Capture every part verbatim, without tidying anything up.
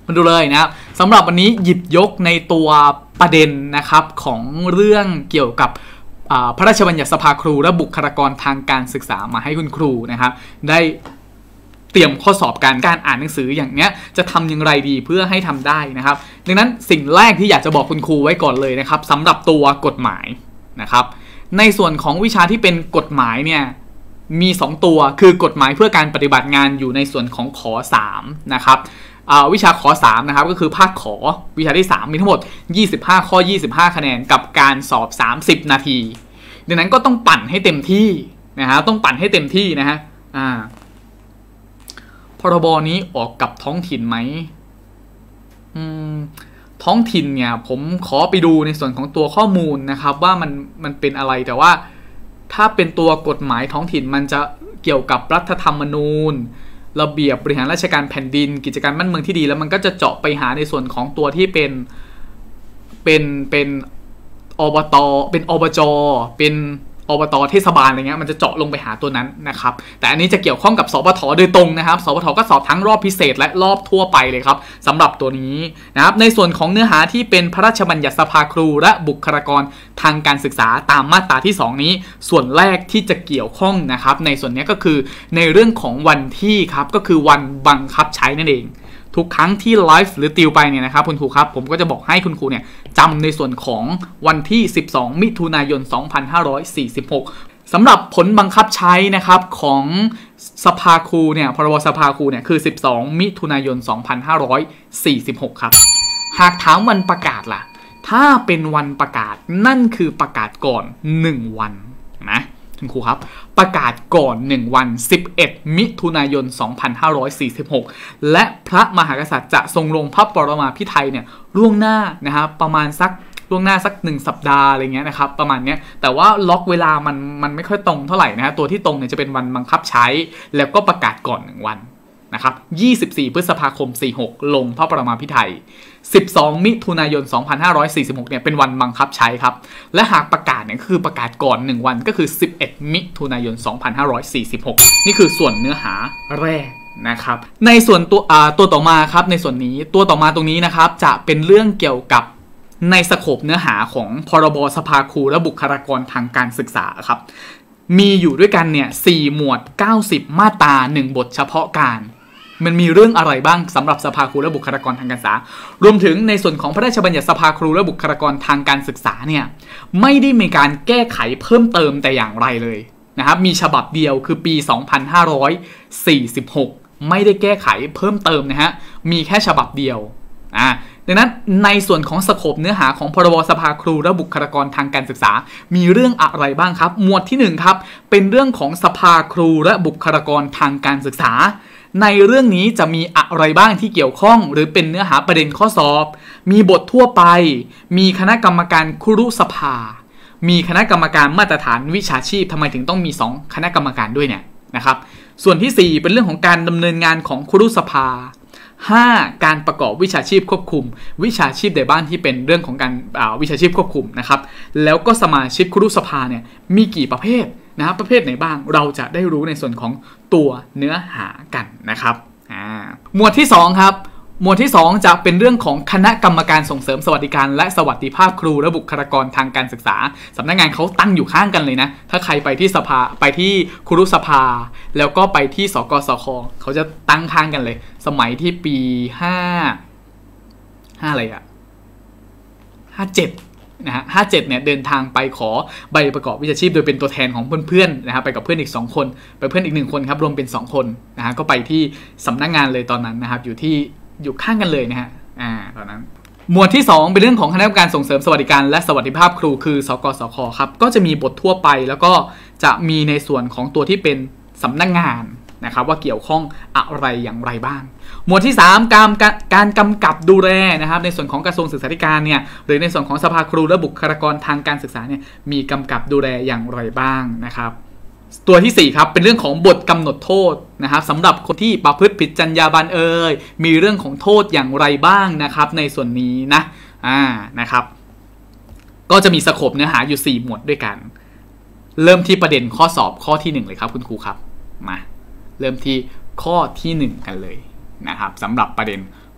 มาดูเลยนะครับสำหรับวันนี้หยิบยกในตัวประเด็นนะครับของเรื่องเกี่ยวกับพระราชบัญญัติสภาครูและบุคลากรทางการศึกษามาให้คุณครูนะครับได้เตรียมข้อสอบการการอ่านหนังสืออย่างเนี้ยจะทำอย่างไรดีเพื่อให้ทำได้นะครับดังนั้นสิ่งแรกที่อยากจะบอกคุณครูไว้ก่อนเลยนะครับสำหรับตัวกฎหมายนะครับในส่วนของวิชาที่เป็นกฎหมายเนี่ยมีสองตัวคือกฎหมายเพื่อการปฏิบัติงานอยู่ในส่วนของขอสามนะครับวิชาขอสามนะครับก็คือภาคขอวิชาที่สามมีทั้งหมดยี่สิบห้าข้อยี่สิบห้าคะแนนกับการสอบสามสิบนาทีดังนั้นก็ต้องปั่นให้เต็มที่นะฮะต้องปั่นให้เต็มที่นะฮะอ่าพรบนี้ออกกับท้องถิ่นไหมอืมท้องถิ่นเนี่ยผมขอไปดูในส่วนของตัวข้อมูลนะครับว่ามันมันเป็นอะไรแต่ว่าถ้าเป็นตัวกฎหมายท้องถิ่นมันจะเกี่ยวกับรัฐธรรมนูญระเบียบบริหารราชการแผ่นดินกิจการบ้านเมืองที่ดีแล้วมันก็จะเจาะไปหาในส่วนของตัวที่เป็นเป็นเป็นอบตเป็นอบจเป็นอบตเทศบาลอะไรเงี้ยมันจะเจาะลงไปหาตัวนั้นนะครับแต่อันนี้จะเกี่ยวข้องกับสปทโดยตรงนะครับสปทก็สอบทั้งรอบพิเศษและรอบทั่วไปเลยครับสำหรับตัวนี้นะครับในส่วนของเนื้อหาที่เป็นพระราชบัญญัติสภาครูและบุคลากรทางการศึกษาตามมาตราที่สองนี้ส่วนแรกที่จะเกี่ยวข้องนะครับในส่วนนี้ก็คือในเรื่องของวันที่ครับก็คือวันบังคับใช้นั่นเองทุกครั้งที่ไลฟ์หรือติวไปเนี่ยนะครับคุณครูครับผมก็จะบอกให้คุณครูเนี่ยจำในส่วนของวันที่สิบสองมิถุนายนสองพันห้าร้อยสี่สิบหกสำหรับผลบังคับใช้นะครับของสภาครูเนี่ยพรบสภาครูเนี่ยคือสิบสองมิถุนายนสองพันห้าร้อยสี่สิบหกครับหากถามวันประกาศล่ะถ้าเป็นวันประกาศนั่นคือประกาศก่อนหนึ่งวันนะคุณครูครับประกาศก่อนหนึ่งวันสิบเอ็ดมิถุนายนสองพันห้าร้อยสี่สิบหกและพระมหากษัตริย์จะทรงลงพระปรมาภิไธยเนี่ยล่วงหน้านะครับประมาณสักล่วงหน้าสักหนึ่งสัปดาห์อะไรเงี้ยนะครับประมาณเนี้ยแต่ว่าล็อกเวลามันมันไม่ค่อยตรงเท่าไหร่นะฮะตัวที่ตรงเนี่ยจะเป็นวันบังคับใช้แล้วก็ประกาศก่อนหนึ่งวันนะครับยี่สิบสี่พฤษภาคมสี่สิบหกลงพระปรมาภิไธยสิบสองมิถุนายนสองพันห้าร้อยสี่สิบหกเนี่ยเป็นวันบังคับใช้ครับและหากประกาศเนี่ยคือประกาศก่อนหนึ่งวันก็คือสิบเอ็ดมิถุนายนสองพันห้าร้อยสี่สิบหกนี่คือส่วนเนื้อหาแรกนะครับในส่วนตัวอ่าตัวต่อมาครับในส่วนนี้ตัวต่อมาตรงนี้นะครับจะเป็นเรื่องเกี่ยวกับในสโคปเนื้อหาของพรบสภาครูและบุคลากรทางการศึกษาครับมีอยู่ด้วยกันเนี่ยสี่หมวดเก้าสิบมาตราหนึ่งบทเฉพาะการมันมีเรื่องอะไรบ้างสำหรับสภาครูและบุคลากรทางการศึกษารวมถึงในส่วนของพระราชบัญญัติสภาครูและบุคลากรทางการศึกษาเนี่ยไม่ได้มีการแก้ไขเพิ่มเติมแต่อย่างไรเลยนะครับมีฉบับเดียวคือปีสองพันห้าร้อยสี่สิบหกไม่ได้แก้ไขเพิ่มเติมนะฮะมีแค่ฉบับเดียวอ่าดังนั้นในส่วนของสโคปเนื้อหาของพรบสภาครูและบุคลากรทางการศึกษามีเรื่องอะไรบ้างครับหมวดที่หนึ่งครับเป็นเรื่องของสภาครูและบุคลากรทางการศึกษาในเรื่องนี้จะมีอะไรบ้างที่เกี่ยวข้องหรือเป็นเนื้อหาประเด็นข้อสอบมีบททั่วไปมีคณะกรรมการครุสภามีคณะกรรมการมาตรฐานวิชาชีพทำไมถึงต้องมีสองคณะกรรมการด้วยเนี่ยนะครับส่วนที่สี่เป็นเรื่องของการดำเนินงานของครุสภาห้าการประกอบวิชาชีพควบคุมวิชาชีพใดบ้างที่เป็นเรื่องของการวิชาชีพควบคุมนะครับแล้วก็สมาชิกครุสภาเนี่ยมีกี่ประเภทนะครับประเภทไหนบ้างเราจะได้รู้ในส่วนของตัวเนื้อหากันนะครับอ่าหมวดที่สองครับหมวดที่สองจะเป็นเรื่องของคณะกรรมการส่งเสริมสวัสดิการและสวัสดิภาพครูและบุคลากรทางการศึกษาสำนักงานเขาตั้งอยู่ข้างกันเลยนะถ้าใครไปที่สภาไปที่ครุสภาแล้วก็ไปที่สกสคเขาจะตั้งข้างกันเลยสมัยที่ปีห้าห้าอะไรอะห้าเจ็ดนะฮะห้าเจ็ดเนี่ยเดินทางไปขอใบประกอบวิชาชีพโดยเป็นตัวแทนของเพื่อนๆนะฮะไปกับเพื่อนอีกสองคนไปเพื่อนอีกหนึ่งคนครับรวมเป็นสองคนนะฮะก็ไปที่สำนักงานเลยตอนนั้นนะครับอยู่ที่อยู่ข้างกันเลยนะฮะอ่าตอนนั้นหมวดที่สองเป็นเรื่องของคณะกรรมการส่งเสริมสวัสดิการและสวัสดิภาพครูคือสกสคครับก็จะมีบททั่วไปแล้วก็จะมีในส่วนของตัวที่เป็นสำนักงานนะครับว่าเกี่ยวข้องอะไรอย่างไรบ้างหมวดที่สามการการกำกับดูแลนะครับในส่วนของกระทรวงศึกษาธิการเนี่ยหรือในส่วนของสภาครูและบุคลากรทางการศึกษาเนี่ยมีกำกับดูแลอย่างไรบ้างนะครับตัวที่สี่ครับเป็นเรื่องของบทกำหนดโทษนะครับสำหรับคนที่ประพฤติผิดจรรยาบรรณเอ่ยมีเรื่องของโทษอย่างไรบ้างนะครับในส่วนนี้นะอ่านะครับก็จะมีสโคปเนื้อหาอยู่สี่หมวดด้วยกันเริ่มที่ประเด็นข้อสอบข้อที่หนึ่งเลยครับคุณครูครับมาเริ่มที่ข้อที่หนึ่งกันเลยนะครับสำหรับประเด็น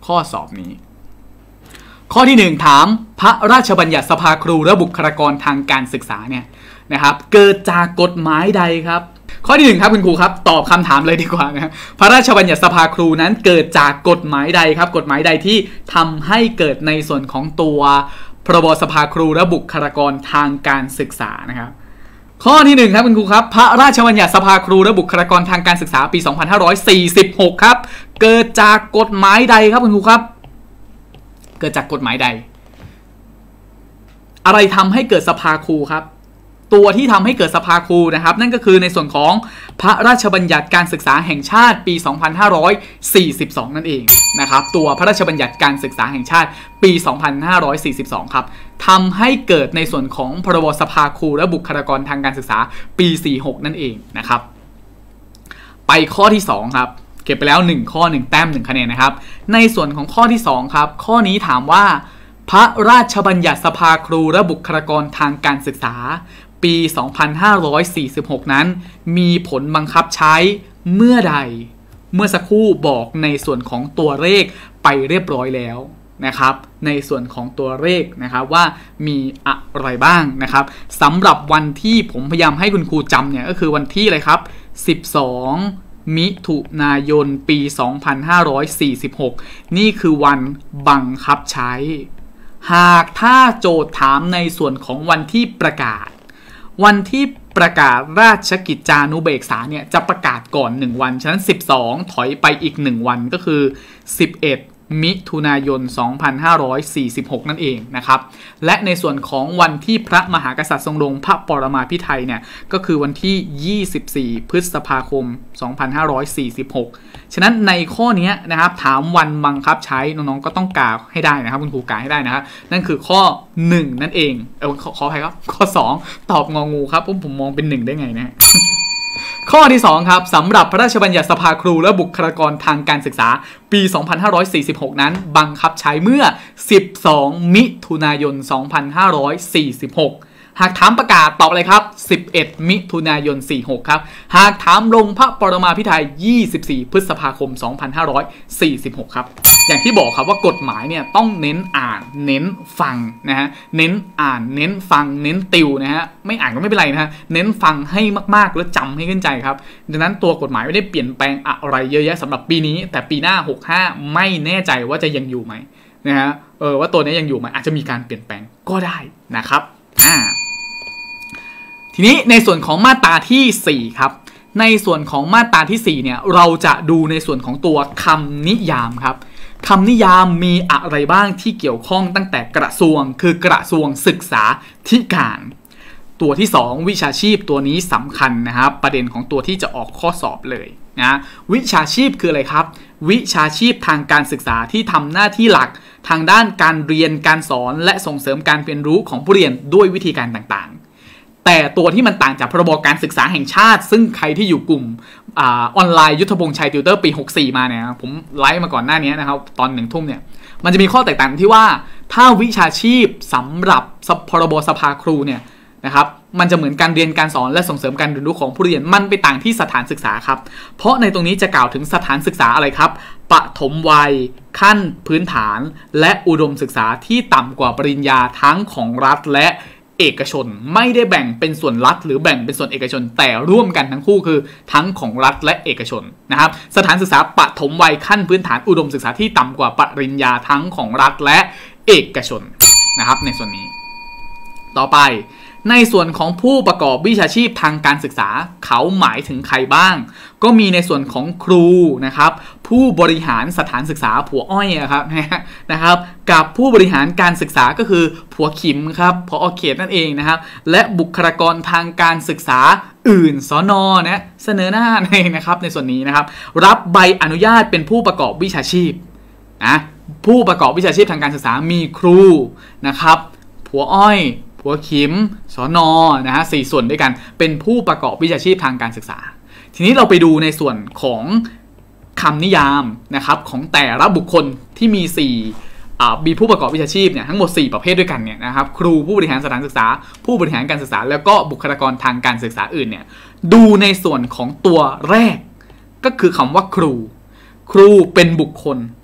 ข้อสอบนี้ข้อที่หนึ่งถามพระราชบัญญัติสภาครูและบุคลากรทางการศึกษาเนี่ยนะครับเกิดจากกฎหมายใดครับข้อที่หนึ่งครับคุณครูครับตอบคำถามเลยดีกว่านะพระราชบัญญัติสภาครูนั้นเกิดจากกฎหมายใดครับกฎหมายใดที่ทำให้เกิดในส่วนของตัวพรบสภาครูและบุคลากรทางการศึกษานะครับข้อที่หนึ่งครับคุณครูครับพระราชบัญญัติสภาครูและบุคลากรทางการศึกษาปีสองพันห้าร้อยสี่สิบหกครับเกิดจากกฎหมายใดครับคุณครูครับเกิดจากกฎหมายใดอะไรทำให้เกิดสภาครูครับตัวที่ทำให้เกิดสภาครูนะครับนั่นก็คือในส่วนของพระราชบัญญัติการศึกษาแห่งชาติปีสองพันห้าร้อยสี่สิบสองนั่นเองนะครับตัวพระราชบัญญัติการศึกษาแห่งชาติปีสองพันห้าร้อยสี่สิบสองครับทำให้เกิดในส่วนของพรบสภาครูและบุคลากรทางการศึกษาปีสี่สิบหกนั่นเองนะครับไปข้อที่สองครับเก็บไปแล้วหนึ่งข้อหนึ่งแต้มหนึ่งคะแนนนะครับในส่วนของข้อที่สองครับข้อนี้ถามว่าพระราชบัญญัติสภาครูและบุคลากรทางการศึกษาปีสองพันห้าร้อยสี่สิบหกนั้นมีผลบังคับใช้เมื่อใดเมื่อสักครู่บอกในส่วนของตัวเลขไปเรียบร้อยแล้วนะครับในส่วนของตัวเลขนะครับว่ามีอะไรบ้างนะครับสำหรับวันที่ผมพยายามให้คุณครูจำเนี่ยก็คือวันที่อะไรครับสิบสองมิถุนายนปีสองพันห้าร้อยสี่สิบหกนี่คือวันบังคับใช้หากถ้าโจทย์ถามในส่วนของวันที่ประกาศวันที่ประกาศราชกิจจานุเบกษาเนี่ยจะประกาศก่อนหนึ่งวันฉะนั้นสิบสองถอยไปอีกหนึ่งวันก็คือสิบเอ็ดมิถุนายนสองพันห้าร้อยสี่สิบหกนั่นเองนะครับและในส่วนของวันที่พระมหากษัตริย์ทรงลงพระปรมาภิไธยเนี่ยก็คือวันที่ยี่สิบสี่พฤษภาคมสองพันห้าร้อยสี่สิบหกฉะนั้นในข้อนี้นะครับถามวันบังคับใช้น้องๆก็ต้องกาให้ได้นะครับคุณครูกาให้ได้นะครับนั่นคือข้อหนึ่งนั่นเองเออขอขออภัยครับข้อสองตอบงองูครับผมผมมองเป็นหนึ่งได้ไงนะ ข้อที่สองครับสำหรับพระราชบัญญัติสภาครูและบุคลากรทางการศึกษาปีสองพันห้าร้อยสี่สิบหกนั้นบังคับใช้เมื่อสิบสองมิถุนายนสองพันห้าร้อยสี่สิบหกหากถามประกาศตอบเลยครับสิบเอ็ดมิถุนายนสี่สิบหกครับหากถามลงพระปรมาภิไธยยี่สิบสี่พฤษภาคมสองพันห้าร้อยสี่สิบหกครับอย่างที่บอกครับว่ากฎหมายเนี่ยต้องเน้นอ่านเน้นฟังนะฮะเน้นอ่านเน้นฟังเน้นติวนะฮะไม่อ่านก็ไม่เป็นไรนะฮะเน้นฟังให้มากๆแล้วจำให้ขึ้นใจครับดังนั้นตัวกฎหมายไม่ได้เปลี่ยนแปลงอะไรเยอะแยะสำหรับปีนี้แต่ปีหน้าหกสิบห้าไม่แน่ใจว่าจะยังอยู่ไหมนะฮะเออว่าตัวนี้ยังอยู่ไหมอาจจะมีการเปลี่ยนแปลงก็ได้นะครับอ่าทีนี้ในส่วนของมาตราที่สี่ครับในส่วนของมาตราที่สี่เนี่ยเราจะดูในส่วนของตัวคำนิยามครับคำนิยามมีอะไรบ้างที่เกี่ยวข้องตั้งแต่กระทรวงคือกระทรวงศึกษาธิการตัวที่สองวิชาชีพตัวนี้สำคัญนะครับประเด็นของตัวที่จะออกข้อสอบเลยนะวิชาชีพคืออะไรครับวิชาชีพทางการศึกษาที่ทำหน้าที่หลักทางด้านการเรียนการสอนและส่งเสริมการเรียนรู้ของผู้เรียนด้วยวิธีการต่างๆแต่ตัวที่มันต่างจากพรบการศึกษาแห่งชาติซึ่งใครที่อยู่กลุ่มออนไลน์ยุทธพงษ์ชัยติวเตอร์ปีหกสิบสี่มาเนี่ยผมไลฟ์มาก่อนหน้านี้นะครับตอนหนึ่งทุ่มเนี่ยมันจะมีข้อแตกต่างที่ว่าถ้าวิชาชีพสำหรับพรบสภาครูเนี่ยนะครับมันจะเหมือนการเรียนการสอนและส่งเสริมการเรียนรู้ของผู้เรียนมันไปต่างที่สถานศึกษาครับเพราะในตรงนี้จะกล่าวถึงสถานศึกษาอะไรครับปฐมวัยขั้นพื้นฐานและอุดมศึกษาที่ต่ำกว่าปริญญาทั้งของรัฐและเอกชนไม่ได้แบ่งเป็นส่วนรัฐหรือแบ่งเป็นส่วนเอกชนแต่ร่วมกันทั้งคู่คือทั้งของรัฐและเอกชนนะครับสถานศึกษาปฐมวัยขั้นพื้นฐานอุดมศึกษาที่ต่ำกว่าปริญญาทั้งของรัฐและเอกชนนะครับในส่วนนี้ต่อไปในส่วนของผู้ประกอบวิชาชีพทางการศึกษาเขาหมายถึงใครบ้างก็มีในส่วนของครูนะครับผู้บริหารสถานศึกษาผัวอ้อยครับนะครับกับผู้บริหารการศึกษาก็คือผัวขิมครับผอ.เขตนั่นเองนะครับและบุคลากรทางการศึกษาอื่นสน.นะเสนอหน้าในนะครับในส่วนนี้นะครับรับใบอนุญาตเป็นผู้ประกอบวิชาชีพนะผู้ประกอบวิชาชีพทางการศึกษามีครูนะครับผัวอ้อยหัวขิมสน.นะฮะสี่ส่วนด้วยกันเป็นผู้ประกอบวิชาชีพทางการศึกษาทีนี้เราไปดูในส่วนของคำนิยามนะครับของแต่ละบุคคลที่มีสี่อ่ามีผู้ประกอบวิชาชีพเนี่ยทั้งหมดสี่ประเภทด้วยกันเนี่ยนะครับครูผู้บริหารสถานศึกษาผู้บริหารการศึกษาแล้วก็บุคลากรทางการศึกษาอื่นเนี่ยดูในส่วนของตัวแรกก็คือคำว่าครูครูเป็นบุคคล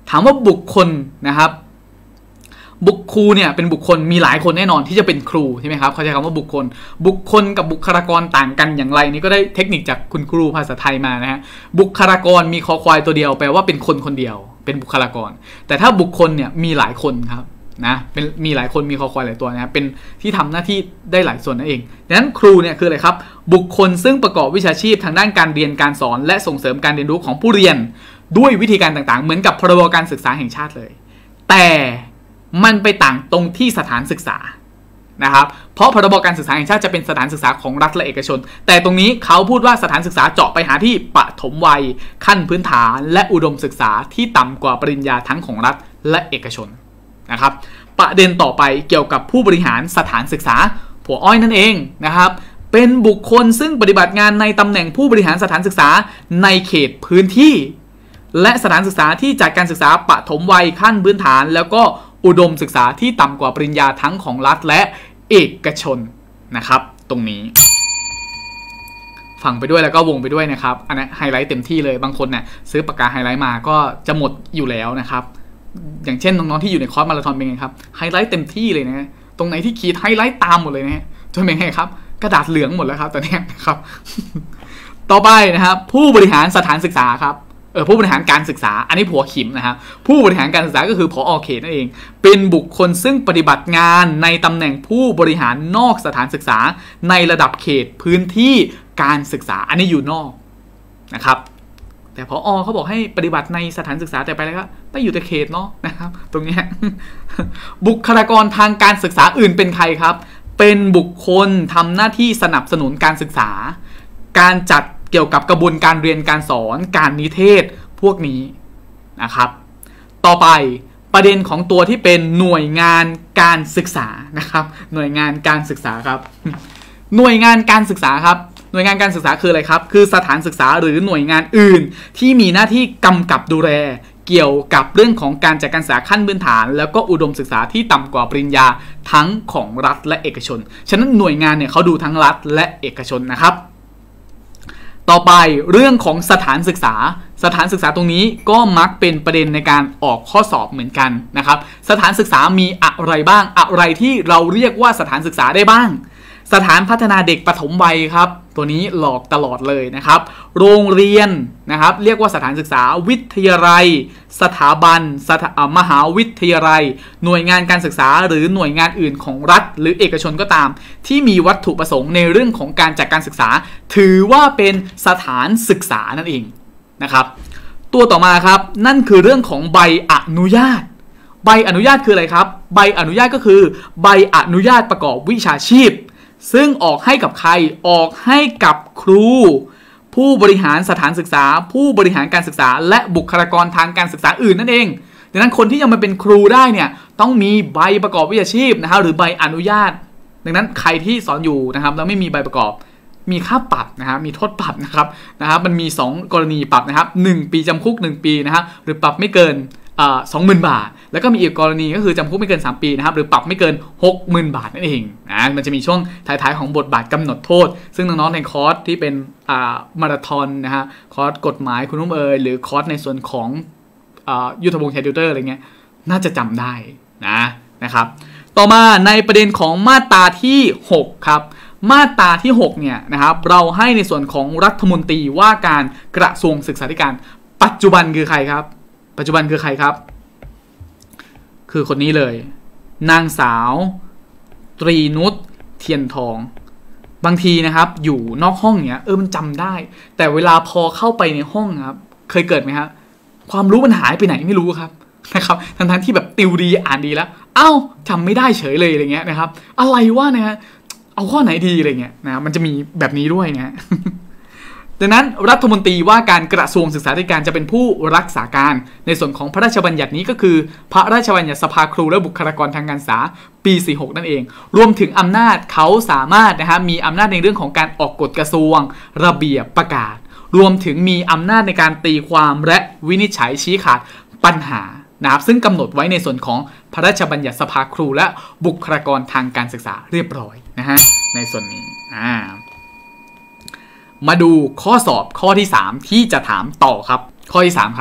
ถามว่าบุคคลนะครับบุคครูเนี่ยเป็นบุคคลมีหลายคนแน่นอนที่จะเป็นครูใช่ไหมครับเขาใช้คำว่าบุคคลบุคคลกับบุคลากรต่างกันอย่างไรนี่ก็ได้เทคนิคจากคุณครูภาษาไทยมานะฮะบุคลากรมีคอควายตัวเดียวแปลว่าเป็นคนคนเดียวเป็นบุคลากรแต่ถ้าบุคคลเนี่ยมีหลายคนครับนะเป็นมีหลายคนมีคอควายหลายตัวนะครับเป็นที่ทำหน้าที่ได้หลายส่วนนั่นเองดังนั้นครูเนี่ยคืออะไรครับบุคคลซึ่งประกอบวิชาชีพทางด้านการเรียนการสอนและส่งเสริมการเรียนรู้ของผู้เรียนด้วยวิธีการต่างๆเหมือนกับพรบการศึกษาแห่งชาติเลยแต่มันไปต่างตรงที่สถานศึกษานะครับเพราะพรบการศึกษาแห่งชาติจะเป็นสถานศึกษาของรัฐและเอกชนแต่ตรงนี้เขาพูดว่าสถานศึกษาเจาะไปหาที่ปฐมวัยขั้นพื้นฐานและอุดมศึกษาที่ต่ำกว่าปริญญาทั้งของรัฐและเอกชนนะครับประเด็นต่อไปเกี่ยวกับผู้บริหารสถานศึกษาผัวอ้อยนั่นเองนะครับเป็นบุคคลซึ่งปฏิบัติงานในตำแหน่งผู้บริหารสถานศึกษาในเขตพื้นที่และสถานศึกษาที่จัดการศึกษาปฐมวัยขั้นพื้นฐานแล้วก็อุดมศึกษาที่ต่ำกว่าปริญญาทั้งของรัฐและเอกชนนะครับตรงนี้ฟังไปด้วยแล้วก็วงไปด้วยนะครับอันนี้ไฮไลท์เต็มที่เลยบางคนเนี่ยซื้อปากกาไฮไลท์มาก็จะหมดอยู่แล้วนะครับอย่างเช่นน้องๆที่อยู่ในคอร์สมาราธอนเป็นไงครับไฮไลท์เต็มที่เลยนะตรงไหนที่ขีดไฮไลท์ตามหมดเลยนะจนเป็นไงครับกระดาษเหลืองหมดแล้วครับตอนนี้นะครับต่อไปนะครับผู้บริหารสถานศึกษาครับเออผู้บริหารการศึกษาอันนี้ผัวขิมนะครับผู้บริหารการศึกษาก็คือผอ.เขตนั่นเองเป็นบุคคลซึ่งปฏิบัติงานในตำแหน่งผู้บริหารนอกสถานศึกษาในระดับเขตพื้นที่การศึกษาอันนี้อยู่นอกนะครับแต่ผอ.เขาบอกให้ปฏิบัติในสถานศึกษาแต่ไปแล้วก็ไปอยู่แต่เขตเนาะนะครับตรงนี้ บุคลากรทางการศึกษาอื่นเป็นใครครับเป็นบุคคลทำหน้าที่สนับสนุนการศึกษาการจัดเกี่ยวกับกระบวนการเรียนการสอนการนิเทศพวกนี้นะครับต่อไปประเด็นของตัวที่เป็นหน่วยงานการศึกษานะครับหน่วยงานการศึกษาครับหน่วยงานการศึกษาครับหน่วยงานการศึกษาคืออะไรครับคือสถานศึกษาหรือหน่วยงานอื่นที่มีหน้าที่กำกับดูแลเกี่ยวกับเรื่องของการจัดการศึกษาขั้นพื้นฐานแล้วก็อุดมศึกษาที่ต่ำกว่าปริญญาทั้งของรัฐและเอกชนฉะนั้นหน่วยงานเนี่ยเขาดูทั้งรัฐและเอกชนนะครับต่อไปเรื่องของสถานศึกษาสถานศึกษาตรงนี้ก็มักเป็นประเด็นในการออกข้อสอบเหมือนกันนะครับสถานศึกษามีอะไรบ้างอะไรที่เราเรียกว่าสถานศึกษาได้บ้างสถานพัฒนาเด็กปฐมวัยครับตัวนี้หลอกตลอดเลยนะครับโรงเรียนนะครับเรียกว่าสถานศึกษาวิทยาลัยสถาบันสถามหาวิทยาลัยหน่วยงานการศึกษาหรือหน่วยงานอื่นของรัฐหรือเอกชนก็ตามที่มีวัตถุประสงค์ในเรื่องของการจัดการศึกษาถือว่าเป็นสถานศึกษานั่นเองนะครับตัวต่อมาครับนั่นคือเรื่องของใบอนุญาตใบอนุญาตคืออะไรครับใบอนุญาตก็คือใบอนุญาตประกอบวิชาชีพซึ่งออกให้กับใครออกให้กับครูผู้บริหารสถานศึกษาผู้บริหารการศึกษาและบุคลากรทางการศึกษาอื่นนั่นเองดังนั้นคนที่ยังมาเป็นครูได้เนี่ยต้องมีใบประกอบวิชาชีพนะครับหรือใบอนุญาตดังนั้นใครที่สอนอยู่นะครับแล้วไม่มีใบประกอบมีค่าปรับนะครับมีโทษปรับนะครับนะครับมันมีสองกรณีปรับนะครับหนึ่งปีจำคุกหนึ่งปีนะครับหรือปรับไม่เกินสองหมื่นบาทแล้วก็มีอีกกรณีก็คือจำคุกไม่เกินสามปีนะครับหรือปรับไม่เกิน หกหมื่น บาทนั่นเองนะมันจะมีช่วงท้ายๆของบทบาทกำหนดโทษซึ่งน้องๆในคอร์สที่เป็นมาราธอนนะฮะคอร์สกฎหมายคุณนุ่มเอ๋ยหรือคอร์สในส่วนของยุทธพงษ์แชร์ติวเตอร์อะไรเงี้ยน่าจะจำได้นะนะครับต่อมาในประเด็นของมาตราที่หกครับมาตราที่หกเนี่ยนะครับเราให้ในส่วนของรัฐมนตรีว่าการกระทรวงศึกษาธิการปัจจุบันคือใครครับปัจจุบันคือใครครับคือคนนี้เลยนางสาวตรีนุชเทียนทองบางทีนะครับอยู่นอกห้องเนี้ยเออมันจำได้แต่เวลาพอเข้าไปในห้องครับเคยเกิดไหมครับความรู้มันหายไปไหนไม่รู้ครับนะครับทั้งๆที่แบบติวดีอ่านดีแล้วเอ้าจำไม่ได้เฉยเลยอะไรเงี้ยนะครับอะไรวะนะฮะเอาข้อไหนดีอะไรเงี้ยนะมันจะมีแบบนี้ด้วยนะดังนั้นรัฐมนตรีว่าการกระทรวงศึกษาธิการจะเป็นผู้รักษาการในส่วนของพระราชบัญญัตินี้ก็คือพระราชบัญญัติสภาครูและบุคลากรทางการศึกษาปีสี่สิบหกนั่นเองรวมถึงอำนาจเขาสามารถนะฮะมีอำนาจในเรื่องของการออกกฎกระทรวงระเบียบประกาศรวมถึงมีอำนาจในการตีความและวินิจฉัยชี้ขาดปัญหานะครับซึ่งกำหนดไว้ในส่วนของพระราชบัญญัติสภาครูและบุคลากรทางการศึกษาเรียบร้อยนะฮะในส่วนนี้อ่ามาดูข้อสอบข้อที่สามที่จะถามต่อครับข้อที่สามครับ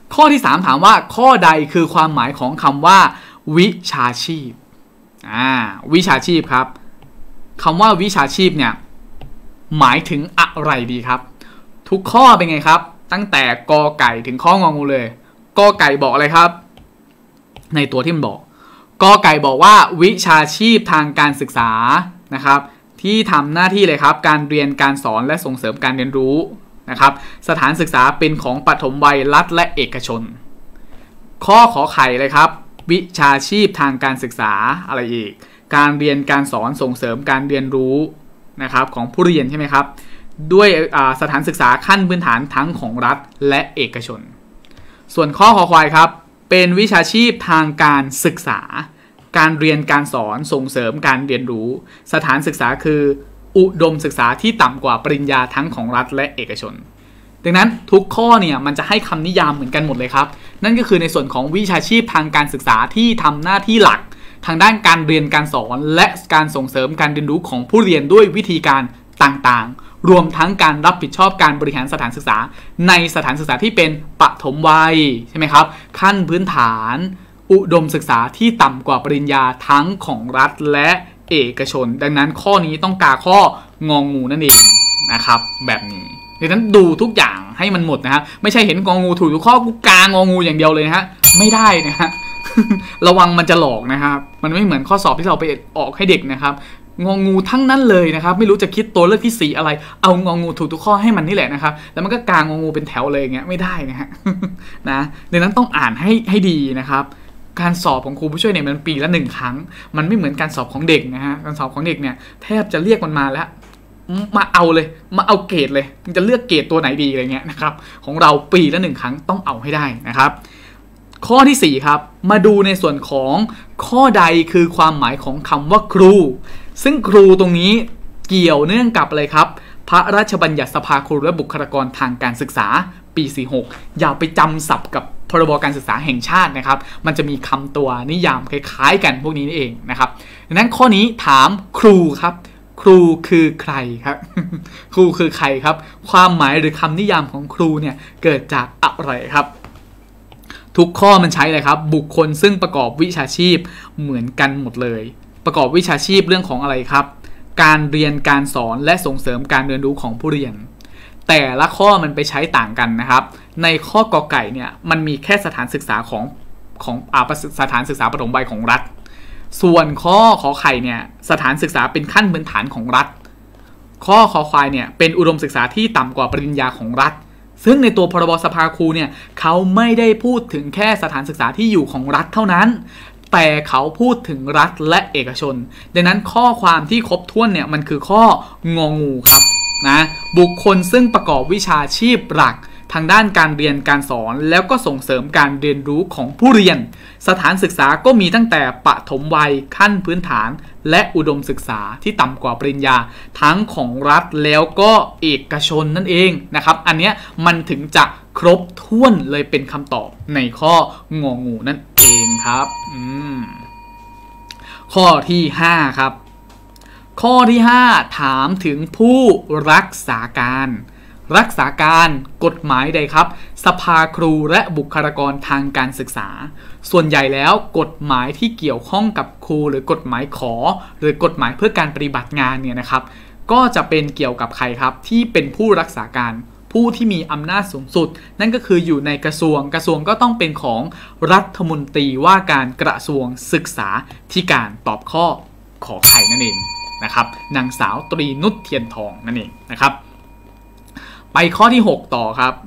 ข้อที่สามถามว่าข้อใดคือความหมายของคำว่าวิชาชีพอ่าวิชาชีพครับคำว่าวิชาชีพเนี่ยหมายถึงอะไรดีครับทุกข้อเป็นไงครับตั้งแต่กอไก่ถึงข้ององูเลยกอไก่บอกอะไรครับในตัวที่มันบอกกอไก่บอกว่าวิชาชีพทางการศึกษานะครับที่ทำหน้าที่เลยครับการเรียนการสอนและส่งเสริมการเรียนรู้นะครับสถานศึกษาเป็นของปฐมวัยรัฐและเอกชนข้อขอไข่เลยครับวิชาชีพทางการศึกษาอะไรอีกการเรียนการสอนส่งเสริมการเรียนรู้นะครับของผู้เรียนใช่ไหมครับด้วยสถานศึกษาขั้นพื้นฐานทั้งของรัฐและเอกชนส่วนข้อขอควายครับเป็นวิชาชีพทางการศึกษาการเรียนการสอนส่งเสริมการเรียนรู้สถานศึกษาคืออุดมศึกษาที่ต่ำกว่าปริญญาทั้งของรัฐและเอกชนดังนั้นทุกข้อเนี่ยมันจะให้คำนิยามเหมือนกันหมดเลยครับนั่นก็คือในส่วนของวิชาชีพทางการศึกษาที่ทำหน้าที่หลักทางด้านการเรียนการสอนและการส่งเสริมการเรียนรู้ของผู้เรียนด้วยวิธีการต่างๆรวมทั้งการรับผิดชอบการบริหารสถานศึกษาในสถานศึกษาที่เป็นปฐมวัยใช่ไหมครับขั้นพื้นฐานอุดมศึกษาที่ต่ำกว่าปริญญาทั้งของรัฐและเอกชนดังนั้นข้อนี้ต้องกาข้ององูนั่นเองนะครับแบบนี้ดังนั้นดูทุกอย่างให้มันหมดนะฮะไม่ใช่เห็นงองูถูกทุกข้อกูกางองูอย่างเดียวเลยนะฮะไม่ได้นะฮะ ระวังมันจะหลอกนะครับมันไม่เหมือนข้อสอบที่เราไปออกให้เด็กนะครับงองูทั้งนั้นเลยนะครับไม่รู้จะคิดตัวเลือกที่สี่อะไรเอางองูถูกทุกข้อให้มันนี่แหละนะครับแล้วมันก็กางงองูเป็นแถวเลยอย่างเงี้ยไม่ได้นะฮะ นะดังนั้นต้องอ่านให้ให้ดีนะครับการสอบของครูผู้ช่วยเนี่ยมันปีละหนึ่งครั้งมันไม่เหมือนการสอบของเด็กนะฮะการสอบของเด็กเนี่ยแทบจะเรียกมันมาแล้วมาเอาเลยมาเอาเกรดเลยมันจะเลือกเกรดตัวไหนดีอะไรเงี้ยนะครับของเราปีละหนึ่งครั้งต้องเอาให้ได้นะครับข้อที่สี่ครับมาดูในส่วนของข้อใดคือความหมายของคำว่าครูซึ่งครูตรงนี้เกี่ยวเนื่องกับอะไรครับพระราชบัญญัติสภาครูและบุคลากรทางการศึกษาปีสี่สิบหกอย่าไปจำศัพท์กับพรบการศึกษาแห่งชาตินะครับมันจะมีคำตัวนิยามคล้ายๆกันพวกนี้นี่เองนะครับดังนั้นข้อนี้ถามครูครับครูคือใครครับ ครูคือใครครับความหมายหรือคำนิยามของครูเนี่ยเกิดจากอะไรครับทุกข้อมันใช้เลยครับบุคคลซึ่งประกอบวิชาชีพเหมือนกันหมดเลยประกอบวิชาชีพเรื่องของอะไรครับการเรียนการสอนและส่งเสริมการเรียนรู้ของผู้เรียนแต่ละข้อมันไปใช้ต่างกันนะครับในข้อกอไก่เนี่ยมันมีแค่สถานศึกษาของของอ่าสถานศึกษาปฐมวัยของรัฐส่วนข้อขอไข่เนี่ยสถานศึกษาเป็นขั้นพื้นฐานของรัฐข้อขอควายเนี่ยเป็นอุดมศึกษาที่ต่ำกว่าปริญญาของรัฐซึ่งในตัวพรบสภาครูเนี่ยเขาไม่ได้พูดถึงแค่สถานศึกษาที่อยู่ของรัฐเท่านั้นแต่เขาพูดถึงรัฐและเอกชนดังนั้นข้อความที่ครบถ้วนเนี่ยมันคือข้ององูครับนะบุคคลซึ่งประกอบวิชาชีพหลักทางด้านการเรียนการสอนแล้วก็ส่งเสริมการเรียนรู้ของผู้เรียนสถานศึกษาก็มีตั้งแต่ปฐมวัยขั้นพื้นฐานและอุดมศึกษาที่ต่ำกว่าปริญญาทั้งของรัฐแล้วก็เอกชนนั่นเองนะครับอันเนี้ยมันถึงจะครบถ้วนเลยเป็นคำตอบในข้ององูนั่นเองครับอืมข้อที่ห้าครับข้อที่ห้าถามถึงผู้รักษาการรักษาการกฎหมายใดครับสภาครูและบุคลากรทางการศึกษาส่วนใหญ่แล้วกฎหมายที่เกี่ยวข้องกับครูหรือกฎหมายขอหรือกฎหมายเพื่อการปฏิบัติงานเนี่ยนะครับก็จะเป็นเกี่ยวกับใครครับที่เป็นผู้รักษาการผู้ที่มีอำนาจสูงสุดนั่นก็คืออยู่ในกระทรวงกระทรวงก็ต้องเป็นของรัฐมนตรีว่าการกระทรวงศึกษาธิการตอบข้อขอไข่นั่นเองนะครับนางสาวตรีนุชเทียนทองนั่นเองนะครับไปข้อที่หกต่อครับ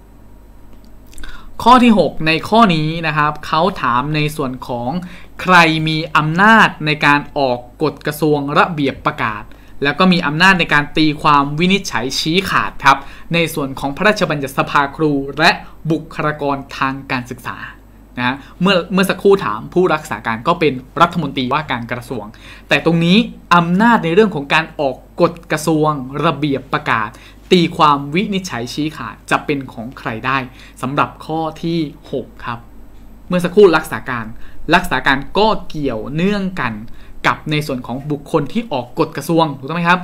ข้อที่หกในข้อนี้นะครับเขาถามในส่วนของใครมีอำนาจในการออกกฎกระทรวงระเบียบประกาศแล้วก็มีอำนาจในการตีความวินิจฉัยชี้ขาดครับในส่วนของพระราชบัญญัติสภาครูและบุคลากรทางการศึกษานะฮะเมื่อเมื่อสักครู่ถามผู้รักษาการก็เป็นรัฐมนตรีว่าการกระทรวงแต่ตรงนี้อำนาจในเรื่องของการออกกฎกระทรวงระเบียบประกาศตีความวินิจฉัยชี้ขาดจะเป็นของใครได้สำหรับข้อที่หกครับเมื่อสักครู่รักษาการรักษาการก็เกี่ยวเนื่องกันกับในส่วนของบุคคลที่ออกกฎกระทรวงถูกต้องไหมครับ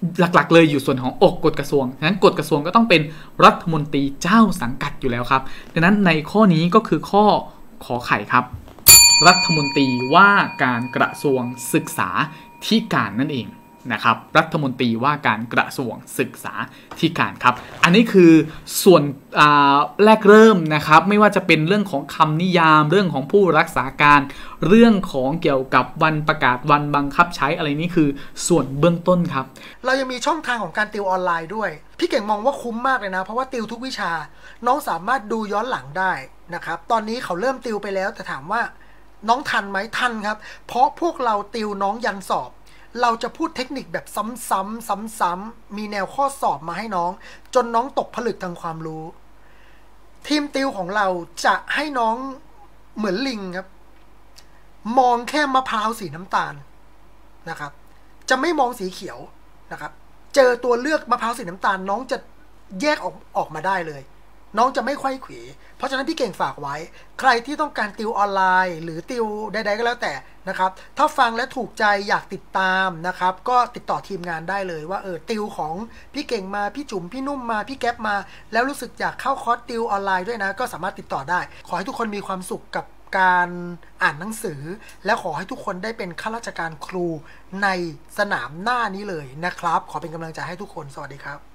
หลักๆเลยอยู่ส่วนของอกกฎกระทรวงฉะนั้นกฎกระทรวงก็ต้องเป็นรัฐมนตรีเจ้าสังกัดอยู่แล้วครับดังนั้นในข้อนี้ก็คือข้อขอไข่ครับรัฐมนตรีว่าการกระทรวงศึกษาธิการนั่นเองนะครับรัฐมนตรีว่าการกระทรวงศึกษาธิการครับอันนี้คือส่วนแรกเริ่มนะครับไม่ว่าจะเป็นเรื่องของคำนิยามเรื่องของผู้รักษาการเรื่องของเกี่ยวกับวันประกาศวันบังคับใช้อะไรนี้คือส่วนเบื้องต้นครับเรายังมีช่องทางของการติวออนไลน์ด้วยพี่เก่งมองว่าคุ้มมากเลยนะเพราะว่าติวทุกวิชาน้องสามารถดูย้อนหลังได้นะครับตอนนี้เขาเริ่มติวไปแล้วแต่ถามว่าน้องทันไหมทันครับเพราะพวกเราติวน้องยันสอบเราจะพูดเทคนิคแบบซ้ำๆซ้ำๆมีแนวข้อสอบมาให้น้องจนน้องตกผลึกทางความรู้ทีมติวของเราจะให้น้องเหมือนลิงครับมองแค่มะพร้าวสีน้ำตาลนะครับจะไม่มองสีเขียวนะครับเจอตัวเลือกมะพร้าวสีน้ำตาลน้องจะแยกออกออกมาได้เลยน้องจะไม่ไขว้เขวเพราะฉะนั้นพี่เก่งฝากไว้ใครที่ต้องการติวออนไลน์หรือติวใดๆก็แล้วแต่นะครับถ้าฟังและถูกใจอยากติดตามนะครับก็ติดต่อทีมงานได้เลยว่าเออติวของพี่เก่งมาพี่จุ๋มพี่นุ่มมาพี่แก๊ปมาแล้วรู้สึกอยากเข้าคอร์สติวออนไลน์ด้วยนะก็สามารถติดต่อได้ขอให้ทุกคนมีความสุขกับการอ่านหนังสือและขอให้ทุกคนได้เป็นข้าราชการครูในสนามหน้านี้เลยนะครับขอเป็นกำลังใจให้ทุกคนสวัสดีครับ